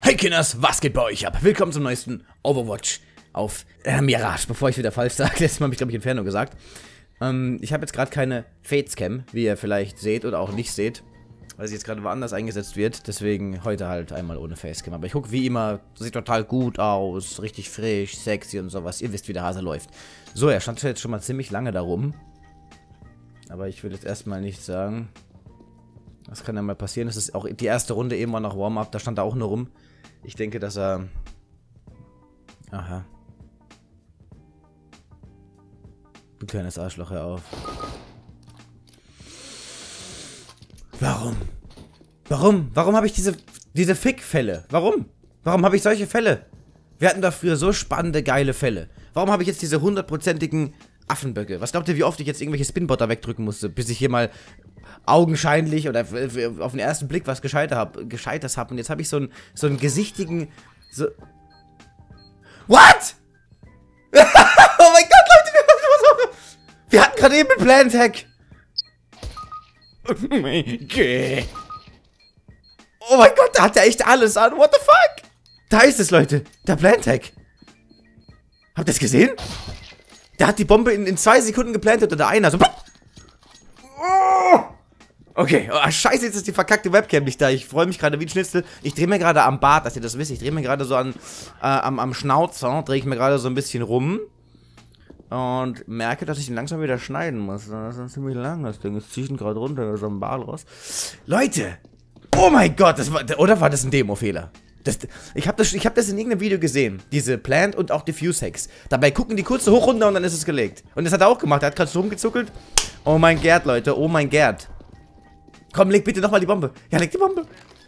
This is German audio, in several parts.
Hey Kinders, was geht bei euch ab? Willkommen zum neuesten Overwatch auf Mirage. Bevor ich wieder falsch sage, letztes Mal habe ich glaube ich Inferno gesagt. Ich habe jetzt gerade keine Facecam, wie ihr vielleicht seht oder auch nicht seht, weil sie jetzt gerade woanders eingesetzt wird. Deswegen heute halt einmal ohne Facecam. Aber ich gucke wie immer, sieht total gut aus, richtig frisch, sexy und sowas. Ihr wisst, wie der Hase läuft. So, er stand jetzt schon mal ziemlich lange da rum. Aber ich will jetzt erstmal nichts sagen. Das kann ja mal passieren. Das ist auch die erste Runde eben war noch Warm-Up, da stand er auch nur rum. Ich denke, dass er... Aha. Du kleines Arschloch, hör auf. Warum? Warum habe ich diese Fick-Fälle? Warum habe ich solche Fälle? Wir hatten da früher so spannende, geile Fälle. Warum habe ich jetzt diese 100%igen Affenböcke? Was glaubt ihr, wie oft ich jetzt irgendwelche Spinbotter wegdrücken musste, bis ich hier mal augenscheinlich oder auf den ersten Blick was Gescheites hab. Und jetzt habe ich so einen gesichtigen... What? Oh mein Gott, Leute, wir hatten gerade eben einen Plant-Hack. Oh mein Gott, da hat er echt alles an. What the fuck? Da ist es, Leute. Der Plant-Hack. Habt ihr das gesehen? Der hat die Bombe in 2 Sekunden geplantet oder einer. So. Okay, oh, scheiße, jetzt ist die verkackte Webcam nicht da. Ich freue mich gerade wie ein Schnitzel. Ich drehe mir gerade am Bart, dass ihr das wisst. Ich drehe mir gerade so am Schnauzer, drehe ich mir gerade so ein bisschen rum. Und merke, dass ich ihn langsam wieder schneiden muss. Das ist ziemlich lang, das Ding. Jetzt ziehe ich ihn gerade runter, so am Bart raus. Leute! Oh mein Gott, oder war das ein Demo-Fehler? Ich hab das in irgendeinem Video gesehen. Diese Plant und auch Diffuse-Hacks. Dabei gucken die kurz so hoch runter und dann ist es gelegt. Und das hat er auch gemacht. Er hat gerade so rumgezuckelt. Oh mein Gerd, Leute. Oh mein Gerd. Komm, leg bitte nochmal die Bombe. Ja, leg die Bombe.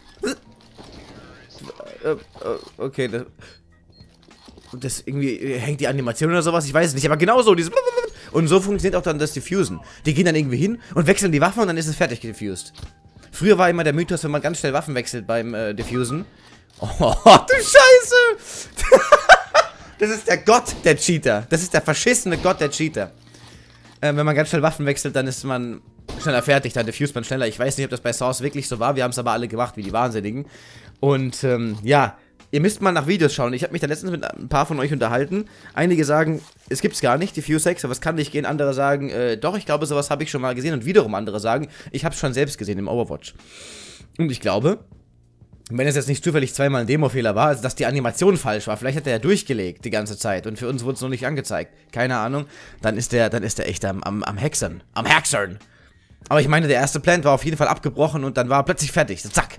Okay, das irgendwie hängt die Animation oder sowas. Ich weiß es nicht. Aber genau so. Und so funktioniert auch dann das Diffusen. Die gehen dann irgendwie hin und wechseln die Waffen und dann ist es fertig diffused. Früher war immer der Mythos, wenn man ganz schnell Waffen wechselt beim Diffusen. Oh, du Scheiße! Das ist der Gott der Cheater. Das ist der verschissene Gott der Cheater. Wenn man ganz schnell Waffen wechselt, dann ist man schneller fertig, dann diffust man schneller. Ich weiß nicht, ob das bei Source wirklich so war. Wir haben es aber alle gemacht, wie die Wahnsinnigen. Und ja, ihr müsst mal nach Videos schauen. Ich habe mich da letztens mit ein paar von euch unterhalten. Einige sagen, es gibt's gar nicht, Diffuse-Hacks, aber es kann nicht gehen. Andere sagen, doch, ich glaube, sowas habe ich schon mal gesehen. Und wiederum andere sagen, ich habe es schon selbst gesehen im Overwatch. Und ich glaube... wenn es jetzt nicht zufällig zweimal ein Demo-Fehler war, also dass die Animation falsch war, vielleicht hat er ja durchgelegt die ganze Zeit und für uns wurde es noch nicht angezeigt. Keine Ahnung. Dann ist der echt am Hexern. Am Hexern. Aber ich meine, der erste Plant war auf jeden Fall abgebrochen und dann war er plötzlich fertig. So, zack.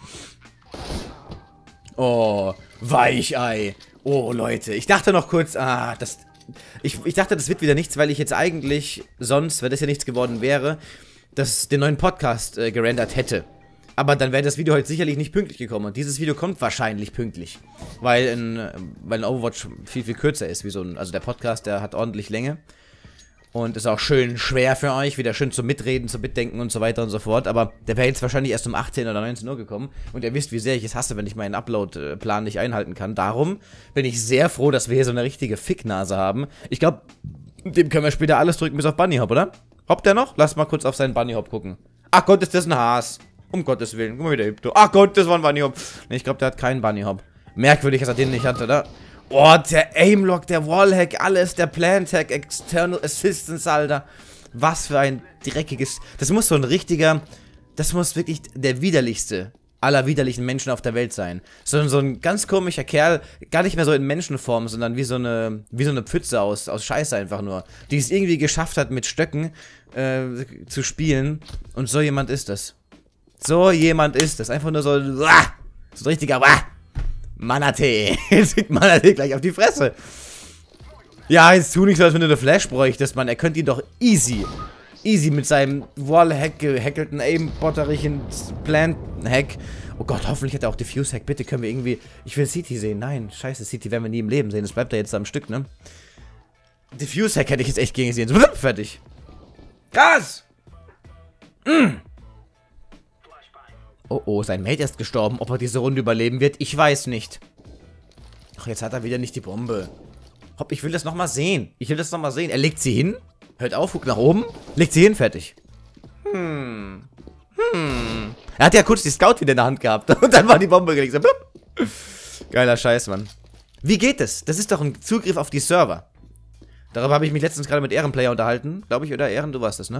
Oh, Weichei. Oh, Leute. Ich dachte noch kurz, ich dachte, das wird wieder nichts, weil ich jetzt eigentlich sonst, wenn das ja nichts geworden wäre, den neuen Podcast gerendert hätte. Aber dann wäre das Video heute sicherlich nicht pünktlich gekommen. Und dieses Video kommt wahrscheinlich pünktlich. Weil ein Overwatch viel, viel kürzer ist. Also der Podcast, der hat ordentlich Länge. Und ist auch schön schwer für euch. Wieder schön zum Mitreden, zum Mitdenken und so weiter und so fort. Aber der wäre jetzt wahrscheinlich erst um 18 oder 19 Uhr gekommen. Und ihr wisst, wie sehr ich es hasse, wenn ich meinen Upload-Plan nicht einhalten kann. Darum bin ich sehr froh, dass wir hier so eine richtige Ficknase haben. Ich glaube, dem können wir später alles drücken bis auf Bunny Hop, oder? Hoppt der noch? Lass mal kurz auf seinen Bunny Hop gucken. Ach Gott, ist das ein Haas. Um Gottes Willen. Guck mal, wie der hüpft. Ach Gott, das war ein Bunny Hop. Ne, ich glaube, der hat keinen Bunny Hop. Merkwürdig, dass er den nicht hat, oder? Oh, der Aimlock, der Wallhack, alles, der Plant-Hack, External Assistance, Alter. Was für ein dreckiges... Das muss so ein richtiger... Das muss wirklich der widerlichste aller widerlichen Menschen auf der Welt sein. So ein ganz komischer Kerl, gar nicht mehr so in Menschenform, sondern wie so eine Pfütze aus Scheiße einfach nur. Die es irgendwie geschafft hat, mit Stöcken zu spielen. Und so jemand ist das. So jemand ist das. Einfach nur so ein richtiger Manatee. Jetzt kriegt Manatee gleich auf die Fresse. Ja, jetzt tu nicht so, als wenn du eine Flash bräuchtest, Mann. Er könnte ihn doch easy mit seinem Wall-Hack-gehackelten Aimbotterischen Plant-Hack. Oh Gott, hoffentlich hat er auch Diffuse-Hack. Bitte können wir irgendwie... Ich will City sehen. Nein, scheiße, City werden wir nie im Leben sehen. Das bleibt da jetzt am Stück, ne? Diffuse-Hack hätte ich jetzt echt gegen gesehen. So, fertig. Gas! Oh, oh, sein Mate ist gestorben. Ob er diese Runde überleben wird, ich weiß nicht. Ach, jetzt hat er wieder nicht die Bombe. Hopp, ich will das nochmal sehen. Er legt sie hin. Hört auf, guckt nach oben. Legt sie hin, fertig. Er hat ja kurz die Scout wieder in der Hand gehabt. Und dann war die Bombe gelegt. So, Geiler Scheiß, Mann. Wie geht es? Das ist doch ein Zugriff auf die Server. Darüber habe ich mich letztens gerade mit Ehrenplayer unterhalten, glaube ich, oder Ehren, du warst das, ne?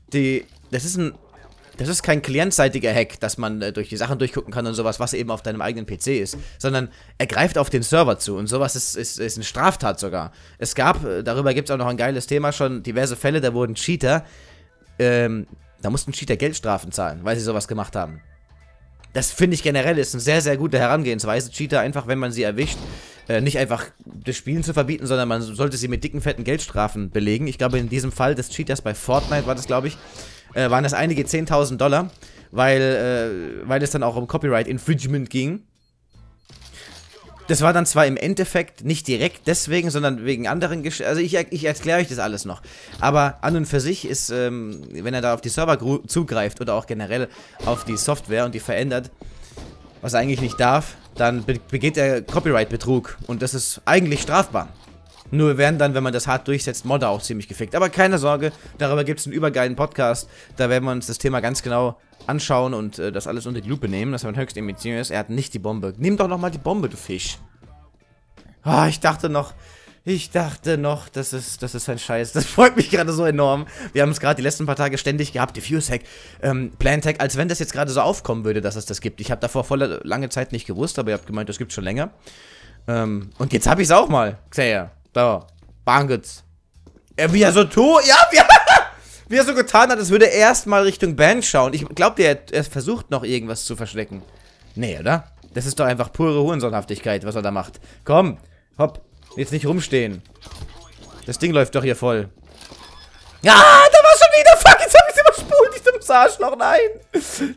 Das ist kein klientseitiger Hack, dass man durch die Sachen durchgucken kann und sowas, was eben auf deinem eigenen PC ist, sondern er greift auf den Server zu und sowas ist eine Straftat sogar. Es gab, darüber gibt es auch noch ein geiles Thema, schon diverse Fälle, da wurden Cheater, da mussten Cheater Geldstrafen zahlen, weil sie sowas gemacht haben. Das finde ich generell ist eine sehr, sehr gute Herangehensweise, Cheater einfach, wenn man sie erwischt, nicht einfach das Spielen zu verbieten, sondern man sollte sie mit dicken, fetten Geldstrafen belegen. Ich glaube, in diesem Fall des Cheaters bei Fortnite war das, glaube ich, waren das einige 10.000 $, weil es dann auch um Copyright Infringement ging. Das war dann zwar im Endeffekt nicht direkt deswegen, sondern wegen anderen also ich erkläre euch das alles noch. Aber an und für sich ist, wenn er da auf die Server zugreift oder auch generell auf die Software und die verändert, was er eigentlich nicht darf, dann begeht er Copyright-Betrug und das ist eigentlich strafbar. Nur werden dann, wenn man das hart durchsetzt, Modder auch ziemlich gefickt. Aber keine Sorge, darüber gibt es einen übergeilen Podcast. Da werden wir uns das Thema ganz genau anschauen und das alles unter die Lupe nehmen. Das war höchst ambitiös. Er hat nicht die Bombe. Nimm doch nochmal die Bombe, du Fisch. Ah, ich dachte noch, das ist ein Scheiß. Das freut mich gerade so enorm. Wir haben es gerade die letzten paar Tage ständig gehabt. Diffuse-Hack, Plant-Hack, als wenn das jetzt gerade so aufkommen würde, dass es das gibt. Ich habe davor voll lange Zeit nicht gewusst, aber ihr habt gemeint, das gibt schon länger. Und jetzt habe ich es auch mal. Xayer. Da, Bangets. Wie er so wie er so getan hat, als würde er erstmal Richtung Band schauen. Ich glaube, er versucht noch irgendwas zu verstecken. Nee, oder? Das ist doch einfach pure Hurensohnhaftigkeit, was er da macht. Komm, hopp, jetzt nicht rumstehen. Das Ding läuft doch hier voll. Ja, da war schon wieder. Fuck, jetzt hab ich's überspult, ich dummes Arschloch. Nein.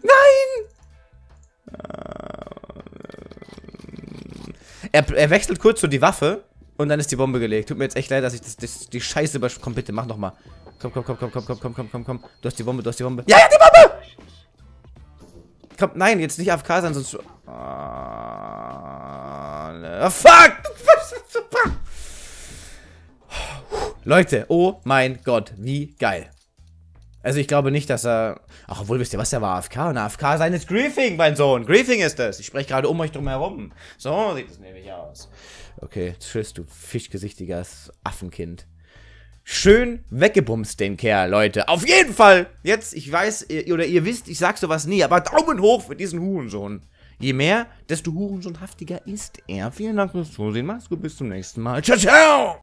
Nein. Er wechselt kurz so die Waffe. Und dann ist die Bombe gelegt. Tut mir jetzt echt leid, dass ich die Scheiße überspringe. Komm, bitte, mach nochmal. Komm. Du hast die Bombe. Ja, die Bombe! Komm, nein, jetzt nicht AFK sein, sonst... fuck! Leute, oh mein Gott, wie geil. Also ich glaube nicht, dass er... Ach, obwohl, wisst ihr was, der war AFK. Und AFK sein ist Griefing, mein Sohn. Griefing ist das. Ich spreche gerade um euch drum herum. So sieht es nämlich aus. Okay, tschüss, du fischgesichtiges Affenkind. Schön weggebumst, den Kerl, Leute. Auf jeden Fall! Jetzt, ich weiß, ihr wisst, ich sag sowas nie, aber Daumen hoch für diesen Hurensohn. Je mehr, desto hurensohnhaftiger ist er. Vielen Dank fürs Zusehen. Macht's gut, bis zum nächsten Mal. Ciao, ciao!